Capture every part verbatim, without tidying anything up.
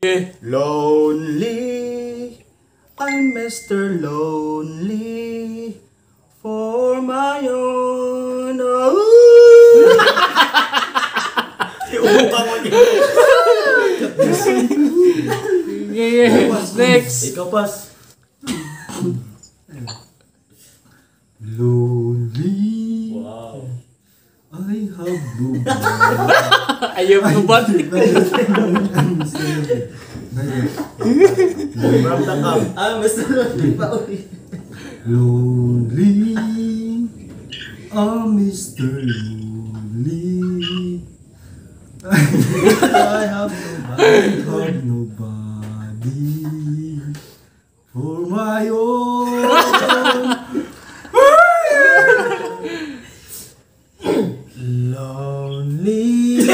Lonely, I'm Mister Lonely for my own. Oh. Yeah, next. Ikaw pas. Lonely. Wow. I have no Ayaw mo ba? Ah, Mister Lonely pa ulit. Lonely. Ah, Mister Lonely. I have nobody, have nobody for my own. Lonely.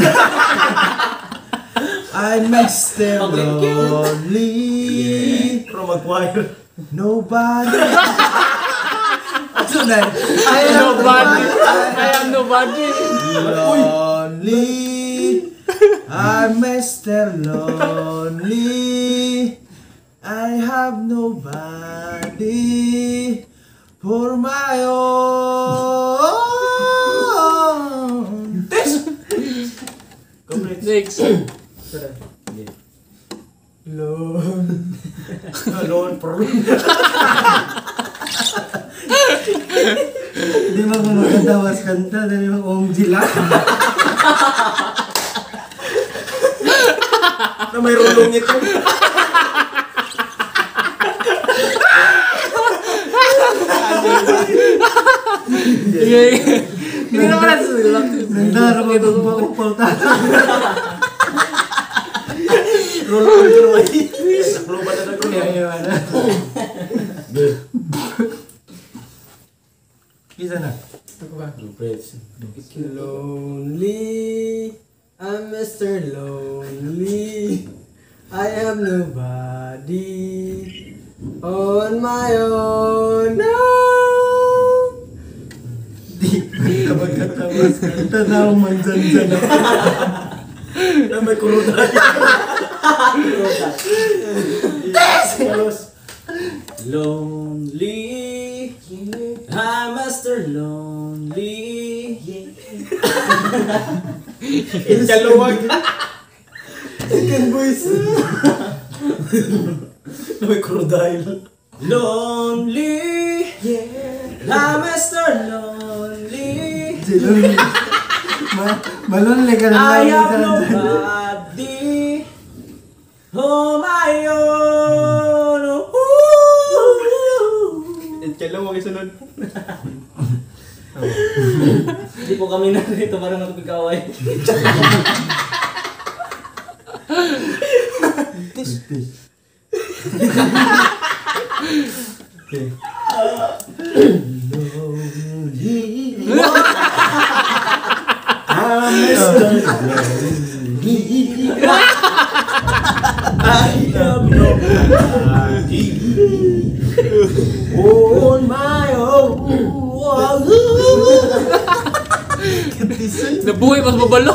I'm Mister Lonely. Pero mag-choir. Nobody. I am Nobody. I am nobody. Lonely. I'm Mister Lonely. I have nobody for my own. Next. Lone. Alone for Di ba kung maganda was kanta, di ba kung jila? na may rolong ito. Hindi naman nasulat. Nandara ko itong pakupal tayo. Rolong ito naman. Nakluban na nagro. Isa na. Lonely, I'm Mister Lonely. I have nobody on my own. No. Di ka magkatawas kanta na umansan-san na. Na may kuruday. Lonely, I'm Mister Lonely. Inchaluwag. Second voice. Na may crocodile. Lonely, I'm Mister Lonely. Silong. Ma malunli ka na I lang. have nobody on my own. Inchaluwag isa nun. Hindi po kami narito para magpagkaway. Tis. Tis. I'm Mister Lonely. I have nobody on my own. Nabuhay mas mabalo.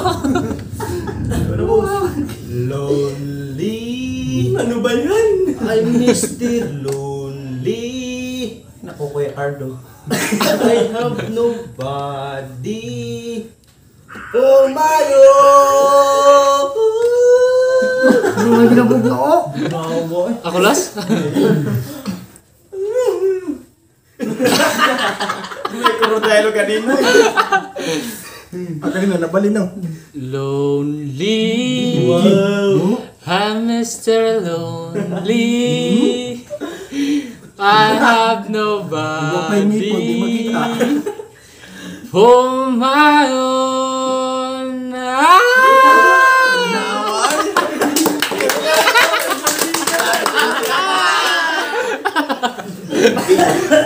Lonely. Ano ba yan? I'm Mister Lonely. Naku, Kuya Ardo. I have nobody for my own. Ano nga ginabog na ako? Bawa. Ako last? May crocodile kanina. Pagkain na, nabali na. Lonely. Wow. I'm Mister Lonely. I have nobody for my own. Ah!